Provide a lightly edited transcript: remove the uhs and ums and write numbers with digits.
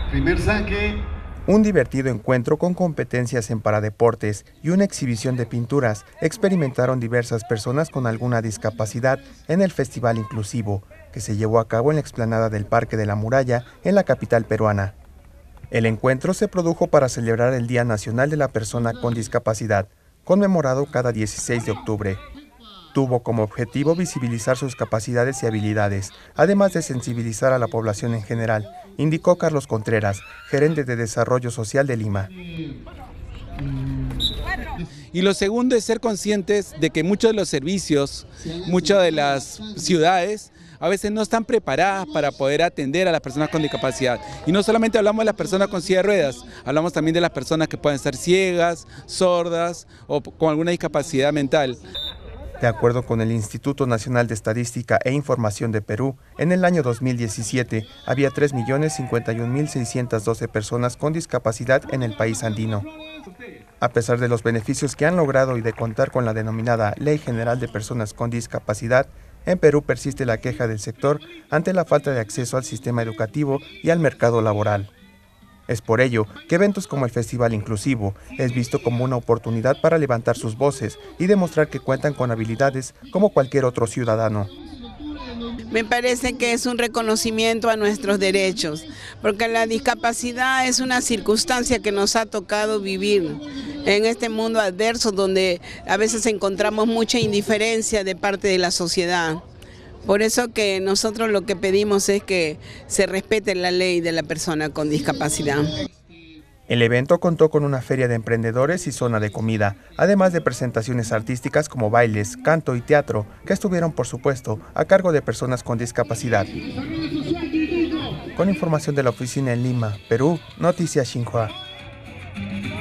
Primer saque. Un divertido encuentro con competencias en paradeportes y una exhibición de pinturas experimentaron diversas personas con alguna discapacidad en el Festival Inclusivo, que se llevó a cabo en la explanada del Parque de la Muralla, en la capital peruana. El encuentro se produjo para celebrar el Día Nacional de la Persona con Discapacidad, conmemorado cada 16 de octubre. Tuvo como objetivo visibilizar sus capacidades y habilidades, además de sensibilizar a la población en general, indicó Carlos Contreras, gerente de Desarrollo Social de Lima. Y lo segundo es ser conscientes de que muchos de los servicios, muchas de las ciudades, a veces no están preparadas para poder atender a las personas con discapacidad. Y no solamente hablamos de las personas con silla de ruedas, hablamos también de las personas que pueden ser ciegas, sordas o con alguna discapacidad mental. De acuerdo con el Instituto Nacional de Estadística e Información de Perú, en el año 2017 había 3.051.612 personas con discapacidad en el país andino. A pesar de los beneficios que han logrado y de contar con la denominada Ley General de Personas con Discapacidad, en Perú persiste la queja del sector ante la falta de acceso al sistema educativo y al mercado laboral. Es por ello que eventos como el Festival Inclusivo es visto como una oportunidad para levantar sus voces y demostrar que cuentan con habilidades como cualquier otro ciudadano. Me parece que es un reconocimiento a nuestros derechos, porque la discapacidad es una circunstancia que nos ha tocado vivir en este mundo adverso donde a veces encontramos mucha indiferencia de parte de la sociedad. Por eso que nosotros lo que pedimos es que se respete la ley de la persona con discapacidad. El evento contó con una feria de emprendedores y zona de comida, además de presentaciones artísticas como bailes, canto y teatro, que estuvieron, por supuesto, a cargo de personas con discapacidad. Con información de la oficina en Lima, Perú, Noticias Xinhua.